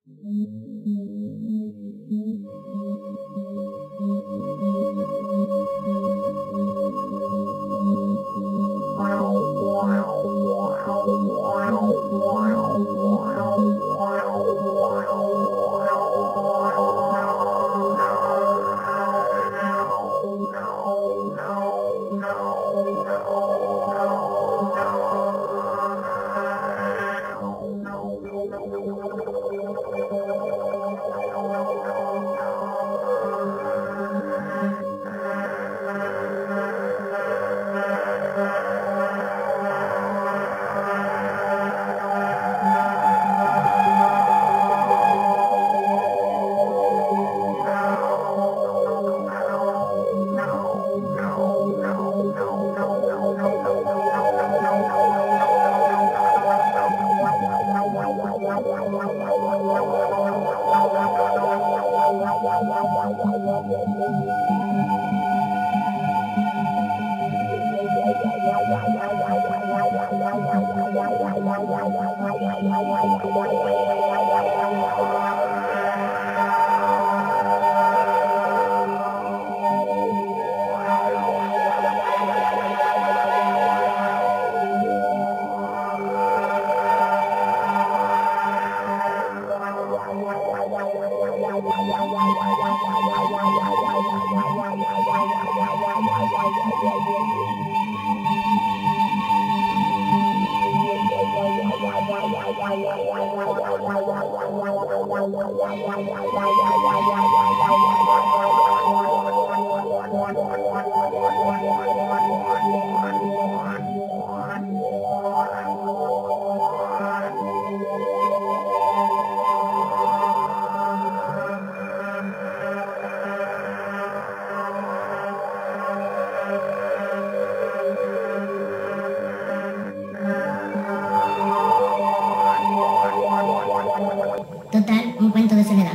Total, un cuento de soledad.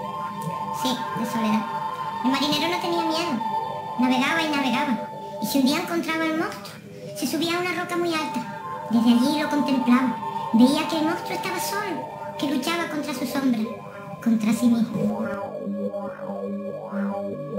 Sí, de soledad. El marinero no tenía miedo. Navegaba y navegaba. Y si un día encontraba al monstruo, se subía a una roca muy alta. Desde allí lo contemplaba. Veía que el monstruo estaba solo, que luchaba contra su sombra, contra sí mismo.